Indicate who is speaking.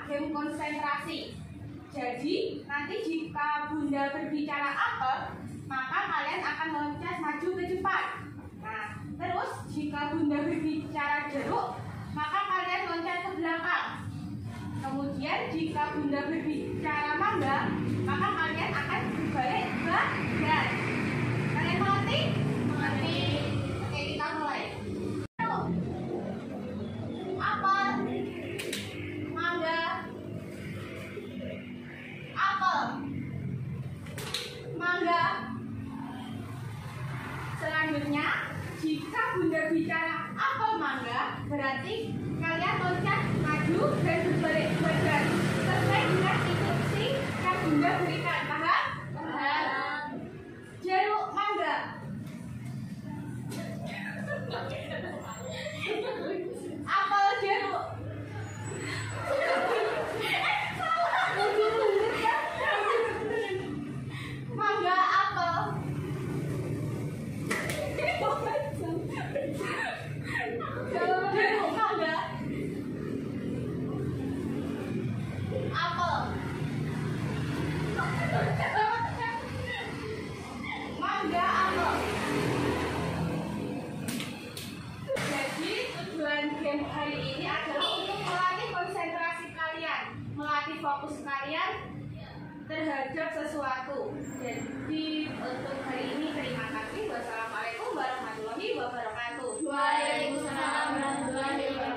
Speaker 1: game konsentrasi. Jadi nanti jika Bunda berbicara apel, maka kalian akan loncat maju ke depan. Nah, terus jika Bunda berbicara jeruk, maka kalian loncat ke belakang. Kemudian jika Bunda berbicara mangga, maka kalian akan berbalik ke badan. Kalian mengerti? Mengerti. Oke, kita mulai. Apel, mangga, apel, mangga. Selanjutnya, jika Bunda bicara apel mangga, berarti kalian loncat maju dan berbalik badan sesuai dengan instruksi yang Bunda berikan. Paham? Paham. Jeruk mangga. Apel jeruk. Mangga apel. Jeruk mangga. Apel. Mangga apel. Jadi tujuan game hari ini adalah untuk melatih konsentrasi kalian, melatih fokus kalian terhadap sesuatu. Jadi untuk hari ini terima kasih. Wassalamualaikum warahmatullahi wabarakatuh.
Speaker 2: Waalaikumsalam warahmatullahi wabarakatuh.